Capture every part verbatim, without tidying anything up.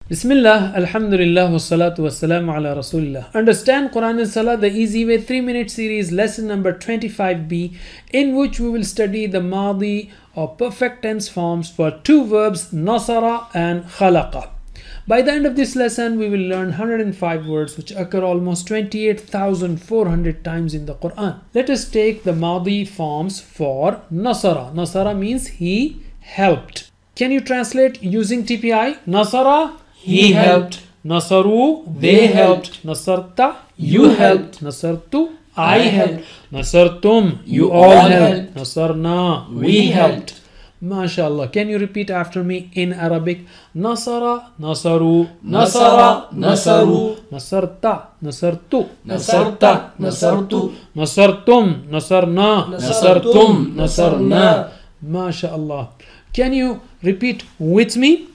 Bismillah, Alhamdulillah, wassalatu wassalamu ala Rasulillah. Understand Quran and Salah the easy way three minute series, lesson number twenty-five B, in which we will study the Madi or perfect tense forms for two verbs, Nasara and Khalaqa. By the end of this lesson, we will learn one hundred five words which occur almost twenty-eight thousand four hundred times in the Quran. Let us take the Madi forms for Nasara. Nasara means he helped. Can you translate using T P I? Nasara, he helped. Nasaru, they helped. Nasarta, you helped. Nasartu, I helped. Nasartum, you, You all all helped. helped. Nasarna, we helped. MashaAllah. Can you repeat after me in Arabic? Nasara, Nasaru, Nasara, Nasaru. Nasarta, Nasartu, Nasarta, Nasartu. Nasartum, Nasarna, Nasartum, Nasarna. MashaAllah. Can you repeat with me?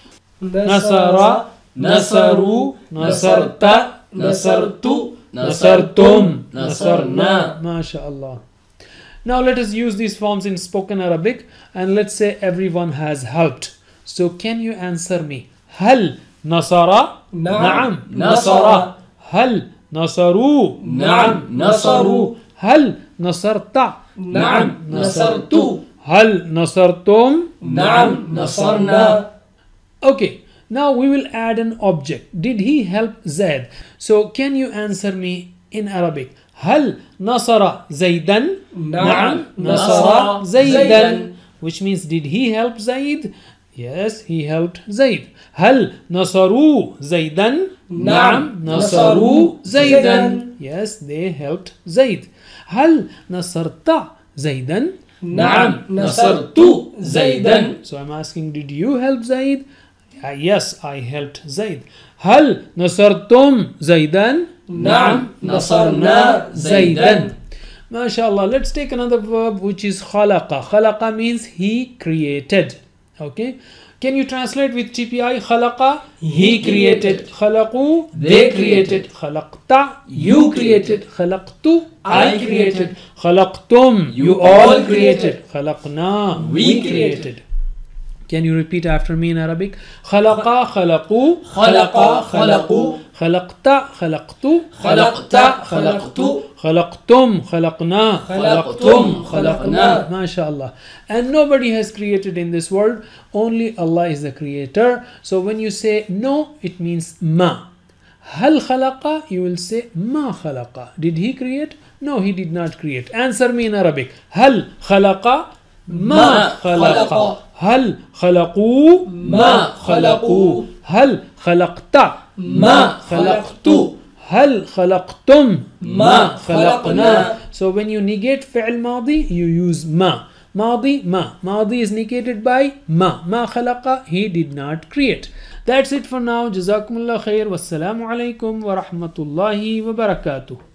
Nasara, Nasaru, Nasarta, Nasartu, Nasartum, Nasarna. MashaAllah. Now let us use these forms in spoken Arabic and let's say everyone has helped. So can you answer me? Hal Nasara? Na'am. Nasara. Hal Nasaru? Na'am. Nasaru. Hal Nasarta? Na'am. Nasartu. Hal Nasartum? Na'am. Nasarna. Okay, now we will add an object. Did he help Zaid? So can you answer me in Arabic? Hal Nasara Zaidan? Na'am. Nasara Nasara Zaidan. Zaidan. Which means did he help Zaid? Yes, he helped Zaid. Hal Nasaru Zaidan? Na'am. Nasaru Nasaru Zaidan. Zaidan. Yes, they helped Zaid. Hal Nasarta Zaidan? Na'am. Nasartu Zaidan. So I'm asking, did you help Zaid? Uh, yes, I helped Zaid. Hal Nasartum Zaidan? Na'am. Nasarna Zaidan. MashaAllah. Let's take another verb which is khalaqa. Khalaqa means he created. Okay. Can you translate with T P I? Khalaqa, He created. Khalaqu, They created. Khalaqta, You created. Khalaqtu, I created. Khalaqtum, You all created. Khalaqna, We created. Can you repeat after me in Arabic? Khalaqa, khalaqu, Khalaqa, khalaqu. Khalaqta, khalaqtu, Khalaqta, khalaqtu. Khalaqtum, khalaqna, Khalaqtum, khalaqna. MashaAllah. And nobody has created in this world, only Allah is the creator. So when you say no, it means ma. Hal khalaqa, you will say ma khalaqa. Did he create? No, he did not create. Answer me in Arabic. Hal khalaqa, ma khalaqa. هل خلقوا ما خلقوا. هل خلقت ما خلقت. هل خلقتم ما خلقنا. So when you negate فعل ماضي, you use ما. ماضي ما. ماضي is negated by ما. ما خلق, he did not create. That's it for now. جزاكم الله خير والسلام عليكم ورحمة الله وبركاته.